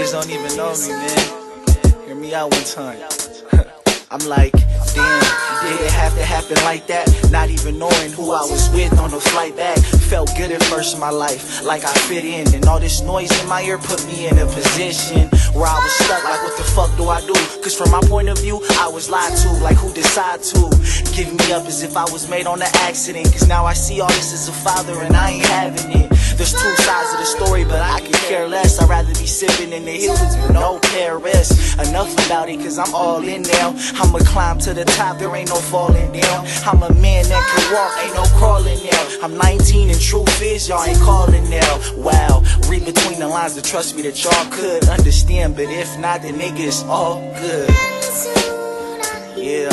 niggas don't even know me, man. Hear me out one time. I'm like, damn, did it have to happen like that? Not even knowing who I was with on the flight back. Felt good at first in my life, like I fit in. And all this noise in my ear put me in a position where I was stuck, like what the fuck do I do? Cause from my point of view, I was lied to, like who decide to give me up as if I was made on an accident. Cause now I see all this as a father and I ain't having it. There's two sides of the story, but I could care less. I'd rather be sipping in the hills with no Paris. Enough about it, cause I'm all in now. I'ma climb to the top, there ain't no falling down. I'm a man that can walk, ain't no crawling now. I'm 19 and truth is, y'all ain't calling now. Wow, read between the lines to trust me that y'all could understand. But if not, the niggas all good. Yeah.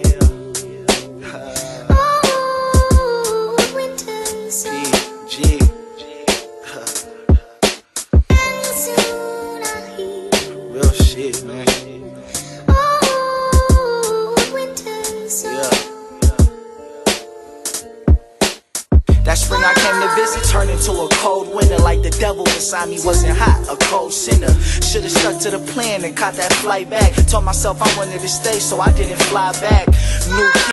PG. Real shit, man. Yeah. That spring I came to visit turned into a cold winter. Like the devil beside me wasn't hot, a cold sinner. Should've stuck to the plan and caught that flight back. Told myself I wanted to stay, so I didn't fly back. New